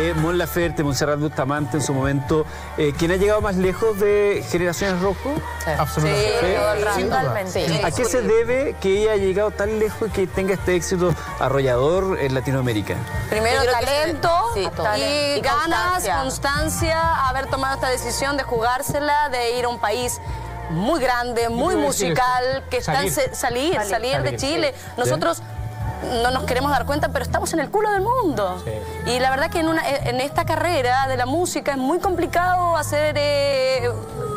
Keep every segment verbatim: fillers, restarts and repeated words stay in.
eh, Mon Laferte, Montserrat Bustamante en su momento, eh, ¿quién ha llegado más lejos de Generaciones Rojo? Sí. Absolutamente. Sí, totalmente. Sí. ¿A qué se debe que ella haya llegado tan lejos y que tenga este éxito arrollador en Latinoamérica? Primero talento sí, y, y ganas, constancia. constancia, haber tomado esta decisión de jugársela, de ir a un país muy grande, muy quiero decir musical, eso. que está en Salir. se- salir, salir, Salir, de Chile. sí. Nosotros no nos queremos dar cuenta, pero estamos en el culo del mundo. Sí. Y la verdad que en, una, en esta carrera de la música es muy complicado hacer eh,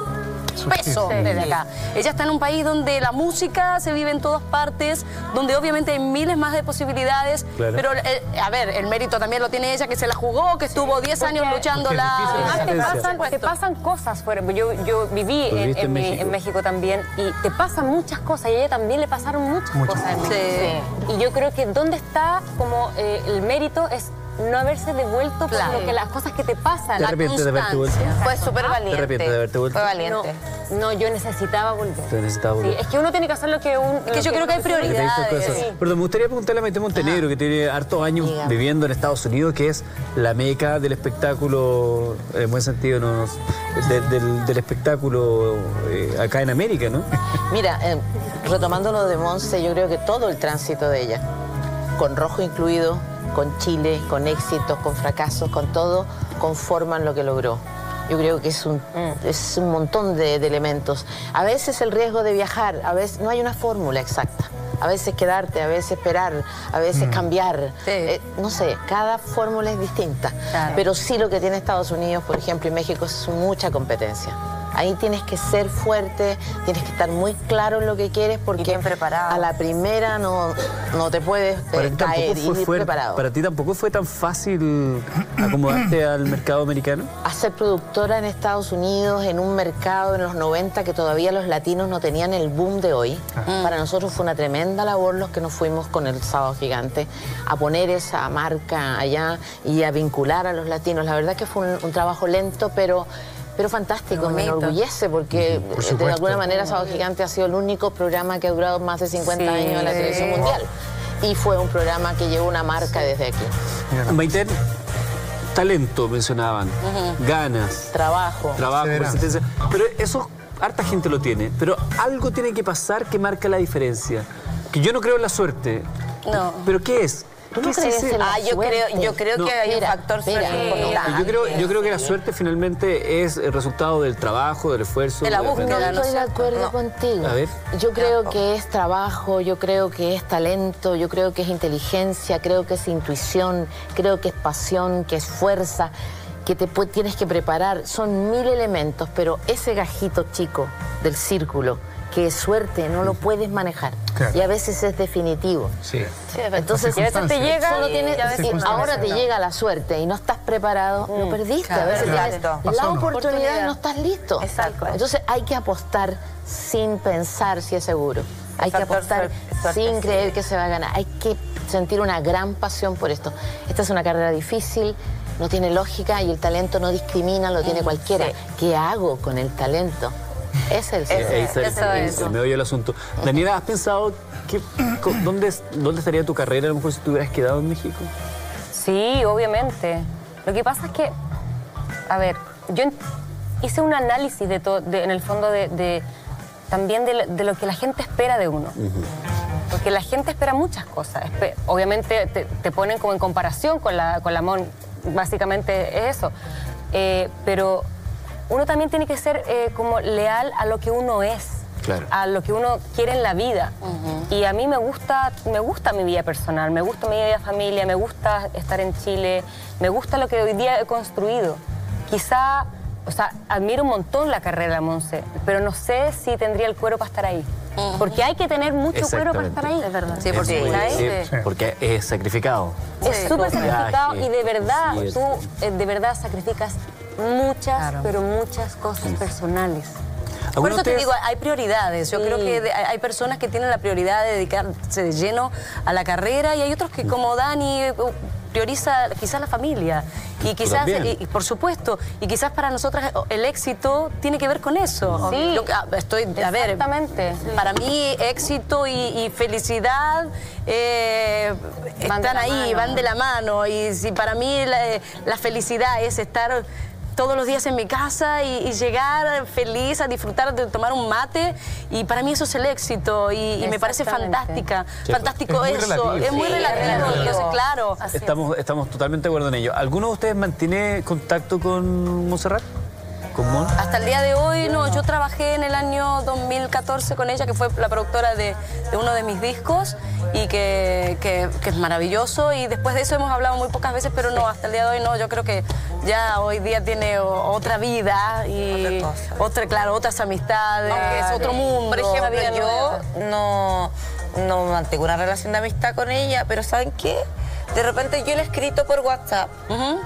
peso Sí. desde acá. Ella está en un país donde la música se vive en todas partes, donde obviamente hay miles más de posibilidades, Claro. pero eh, a ver, el mérito también lo tiene ella, que se la jugó, que estuvo diez años luchando porque es la... difícil Además, te Resistencia. pasan, te pasan cosas fuera. Yo, yo viví Lo en, viviste en en mi- México. en México también y te pasan muchas cosas y a ella también le pasaron muchas, Muchas cosas en cosas. México. Sí. Y yo creo que dónde está como eh, el mérito es no haberse devuelto por Claro. lo que las cosas que te pasan. ¿Te La arrepientes de haberte vuelto? constancia. Fue súper valiente. ¿Te arrepientes de haberte vuelto? Fue No, valiente. no, yo necesitaba volver. Te necesitaba Sí, volver. es que uno tiene que hacer lo que un... Es que yo creo que hay Que te hizo prioridades. cosas. Sí. Perdón, me gustaría preguntarle a Maite Montenegro, que tiene hartos años Dígame. viviendo en Estados Unidos, que es la meca del espectáculo, en buen sentido, ¿no? De- del, del espectáculo eh, acá en América, ¿no? Mira, eh, retomando lo de Monse, yo creo que todo el tránsito de ella, con Rojo incluido, con Chile, con éxitos, con fracasos, con todo, conforman lo que logró. Yo creo que es un, es un montón de, de elementos. A veces el riesgo de viajar, a veces no hay una fórmula exacta. A veces quedarte, a veces esperar, a veces cambiar. Sí. Eh, no sé, cada fórmula es distinta. Claro. Pero sí lo que tiene Estados Unidos, por ejemplo, y México, es mucha competencia. Ahí tienes que ser fuerte, tienes que estar muy claro en lo que quieres porque bien preparado. a la primera no, no te puedes eh, Para ti, caer tampoco y fue ir fuer- preparado. para ti tampoco fue tan fácil acomodarte al mercado americano. A ser productora en Estados Unidos, en un mercado en los noventa que todavía los latinos no tenían el boom de hoy. Para nosotros fue una tremenda labor los que nos fuimos con el Sábado Gigante a poner esa marca allá y a vincular a los latinos. La verdad que fue un, un trabajo lento, pero... Pero fantástico, me Bonito. enorgullece porque Por de supuesto. alguna manera Sábado Gigante ha sido el único programa que ha durado más de cincuenta Sí. años en la televisión mundial. Y fue un programa que llevó una marca desde aquí. Maite, talento mencionaban, ganas, Trabajo. trabajo, Perseverancia. persistencia. Pero eso harta gente lo tiene. Pero algo tiene que pasar que marca la diferencia. Que yo no creo en la suerte. No. ¿Pero qué es? ¿Tú no ¿Qué es crees ese- en la Ah, yo suerte? creo, yo creo No, que hay mira, un factor mira, suerte porque importante. Yo creo, yo creo que la suerte finalmente es el resultado del trabajo, del esfuerzo. De la de- búsqueda. No ¿no es estoy de cierto? acuerdo No. contigo. A ver. Yo creo que es trabajo, yo creo que es talento, yo creo que es inteligencia, creo que es intuición, creo que es pasión, que es fuerza, que te pu- tienes que preparar. Son mil elementos, pero ese gajito chico del círculo, que es suerte, no lo puedes manejar. Claro. Y a veces es definitivo. Sí. Entonces, Y a veces te llega solo y tienes- a veces y no. ahora te llega la suerte y no estás preparado, lo perdiste. claro, a veces claro. tienes Exacto. la Pasó, ¿no? oportunidad y no estás listo. Exacto. Entonces hay que apostar sin pensar si es seguro. Hay que factor apostar suerte, suerte, sin sí. creer que se va a ganar. Hay que sentir una gran pasión por esto. Esta es una carrera difícil, no tiene lógica y el talento no discrimina, lo tiene cualquiera. sí. ¿Qué hago con el talento? Ese es el Eh, Ahí está el- Eso el, es. el meollo del asunto. Daniela, ¿has pensado que, co- dónde, dónde estaría tu carrera a lo mejor si te hubieras quedado en México? Sí, obviamente. Lo que pasa es que, a ver, yo en- hice un análisis de todo, de- en el fondo de, de- también de, lo- de lo que la gente espera de uno. Porque la gente espera muchas cosas. Espe- obviamente te, te ponen como en comparación con la, con la Mon, básicamente es eso. Eh, pero uno también tiene que ser eh, como leal a lo que uno es. Claro. A lo que uno quiere en la vida. Y a mí me gusta, me gusta mi vida personal, me gusta mi vida de familia, me gusta estar en Chile, me gusta lo que hoy día he construido. Quizá, o sea, admiro un montón la carrera de Monse, pero no sé si tendría el cuero para estar ahí. Porque hay que tener mucho cuero para estar ahí. Es verdad. Sí, por Es muy- supuesto. sí, Sí. porque es sacrificado. Es Sí. súper Viaje, sacrificado y de verdad, sí, es- tú eh, de verdad sacrificas muchas, Claro. pero muchas cosas personales. Por ¿Alguno eso de te ustedes- digo, hay prioridades. Yo Sí. creo que de- hay hay personas que tienen la prioridad de dedicarse de lleno a la carrera y hay otros que, como Dani, eh, prioriza quizás la familia. Y quizás, también. y, y por supuesto, y quizás para nosotras el éxito tiene que ver con eso. Sí, Lo que- ah, estoy, a ver, exactamente. para mí éxito y, y felicidad eh, Van de están la ahí, mano. van de la mano. Y si para mí la, la felicidad es estar todos los días en mi casa y, y llegar feliz a disfrutar de tomar un mate, y para mí eso es el éxito, y, y me parece Exactamente. fantástica, Sí, fantástico es muy eso, relativo. es muy Sí, relativo, es relativo. entonces claro. Así es. Estamos, estamos totalmente de acuerdo en ello. ¿Alguno de ustedes mantiene contacto con Montserrat? ¿Con Mon? Hasta el día de hoy, no, yo trabajé en el año dos mil catorce con ella, que fue la productora de, de uno de mis discos, y que, que- que es maravilloso, y después de eso hemos hablado muy pocas veces, pero no, hasta el día de hoy no, yo creo que ya hoy día tiene o- otra vida, y Otra cosa. otra, claro, otras amistades, Claro. otro mundo. Por ejemplo, Vida yo nueva. no, no mantengo una relación de amistad con ella, pero ¿saben qué? De repente yo le he escrito por WhatsApp Ujú.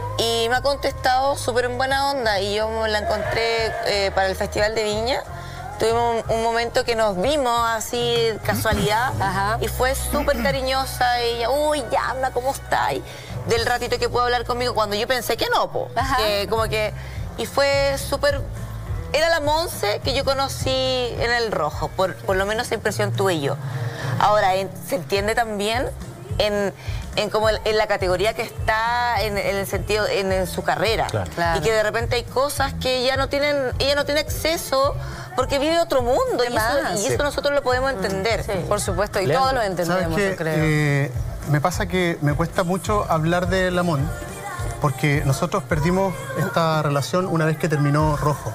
y me ha contestado súper en buena onda, y yo me la encontré eh, para el Festival de Viña. Tuvimos un, un momento que nos vimos así, casualidad, Ajá. y fue súper cariñosa ella. Uy, Yamna, ¿cómo estás? Y del ratito que pudo hablar conmigo, cuando yo pensé que no, po. Ajá. Que como que... Y fue súper... Era la Monse que yo conocí en el Rojo, por, por lo menos esa impresión tuve yo. Ahora, en- se entiende también en, en, como el- en la categoría que está, en, en el sentido, en, en su carrera. Claro. Claro. Y que de repente hay cosas que ya no tienen, ella no tiene acceso porque vive otro mundo. Y eso, más? y eso nosotros lo podemos entender. Por supuesto, y Leandro, todos lo ¿Sabes entendemos, qué? yo creo. Eh, me pasa que me cuesta mucho hablar de Lamón, porque nosotros perdimos esta relación una vez que terminó Rojo.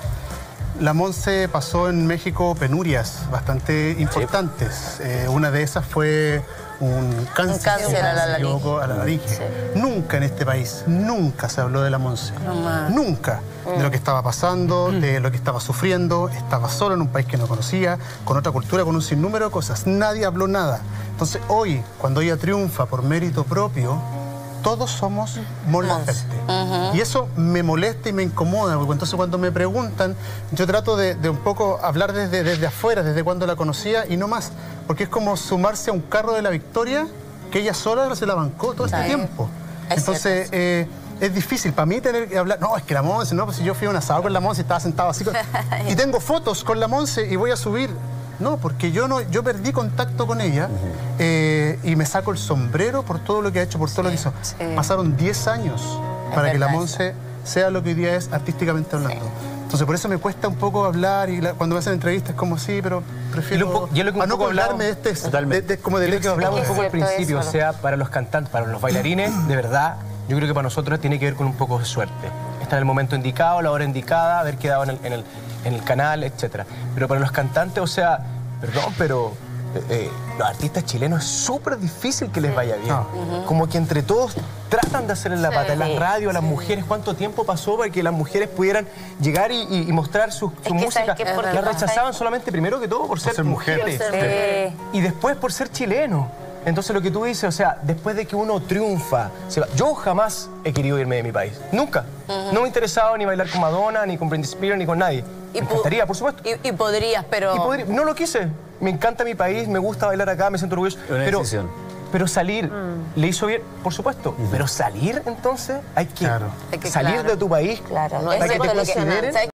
Lamón se pasó en México penurias bastante importantes. Eh, una de esas fue un cáncer, cáncer si no a la me laringe. equivoco, a la laringe. Nunca en este país, nunca se habló de la Monse. más. Nunca. De lo que estaba pasando, de lo que estaba sufriendo. Estaba solo en un país que no conocía, con otra cultura, con un sinnúmero de cosas. Nadie habló nada. Entonces hoy, cuando ella triunfa por mérito propio, todos somos Mon Laferte. Y eso me molesta y me incomoda, porque entonces cuando me preguntan, yo trato de, de un poco hablar desde, desde afuera, desde cuando la conocía y no más, porque es como sumarse a un carro de la victoria que ella sola se la bancó todo este Sí. tiempo. Es Entonces, eh, es difícil para mí tener que hablar, no, es que la Monse, no, pues si yo fui a un asado con la Monse y estaba sentado así, con- y tengo fotos con la Monse y voy a subir. No, porque yo no, yo perdí contacto con ella eh, y me saco el sombrero por todo lo que ha hecho, por todo lo que hizo. sí. Pasaron diez años para que la verdad Monse sea lo que hoy día es artísticamente hablando. Entonces por eso me cuesta un poco hablar y la- cuando me hacen entrevistas es como sí, pero prefiero Y lo un poco- y es lo que un a no poco colgarme de hablamos- este, Totalmente. de- de- como del Yo creo que éxito. hablamos un Es poco al cierto principio, eso. o sea, para los cantantes, para los bailarines, de verdad, yo creo que para nosotros tiene que ver con un poco de suerte. Estar en el momento indicado, la hora indicada, haber quedado en el, en el, en el canal, etcétera. Pero para los cantantes, o sea, perdón, pero eh, eh, los artistas chilenos es súper difícil que les vaya bien. No. Como que entre todos tratan de hacerle la pata. En las radios, las mujeres, ¿cuánto tiempo pasó para que las mujeres pudieran llegar y, y- y mostrar su, su que, música? ¿sabes qué? Por Las verdad, rechazaban solamente primero que todo por ser, ser mujeres. mujeres. Sí. Y después por ser chileno. Entonces lo que tú dices, o sea, después de que uno triunfa, se va. Yo jamás he querido irme de mi país. Nunca. No me interesaba ni bailar con Madonna, ni con Britney Spears, ni con nadie. Me po- encantaría, por supuesto. Y, y podrías, pero... Y podría- no lo quise. Me encanta mi país, me gusta bailar acá, me siento orgulloso. Una pero, decisión. pero salir, ¿le hizo bien? Por supuesto. Pero salir, entonces, hay que Claro. Hay que- salir claro. de tu país Claro, no para es que te lo que- consideren. ¿sabes